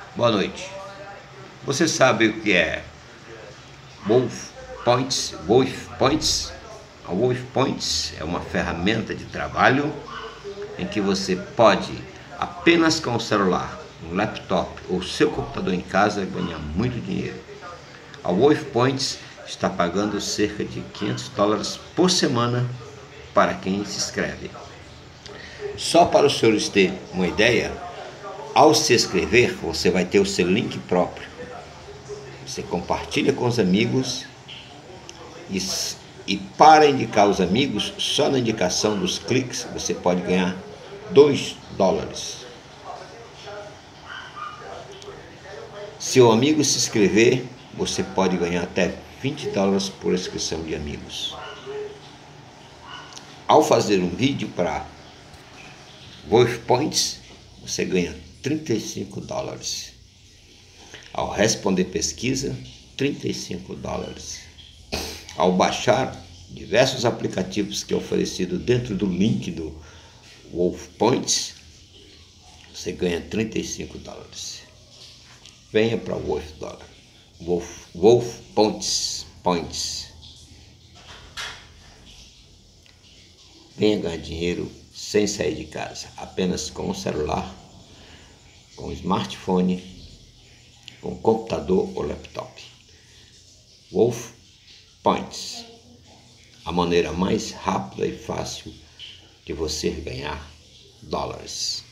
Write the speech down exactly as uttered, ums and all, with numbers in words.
Boa noite. Você sabe o que é Wolf Points? Wolf Points? A Wolf Points é uma ferramenta de trabalho em que você pode, apenas com o celular, um laptop ou seu computador em casa, ganhar muito dinheiro. A Wolf Points está pagando cerca de quinhentos dólares por semana para quem se inscreve. Só para os senhores terem uma ideia, ao se inscrever, você vai ter o seu link próprio. Você compartilha com os amigos e, e para indicar os amigos, só na indicação dos cliques, você pode ganhar dois dólares. Se o amigo se inscrever, você pode ganhar até vinte dólares por inscrição de amigos. Ao fazer um vídeo para Wolf Points, você ganha trinta e cinco dólares. Ao responder pesquisa, trinta e cinco dólares. Ao baixar diversos aplicativos que é oferecido dentro do link do Wolf Points, você ganha trinta e cinco dólares. Venha para o Wolf Dollar. Wolf, Wolf Points. Points. Venha ganhar dinheiro sem sair de casa, apenas com o celular, com o smartphone, com computador ou laptop. Wolf Points, a maneira mais rápida e fácil de você ganhar dólares.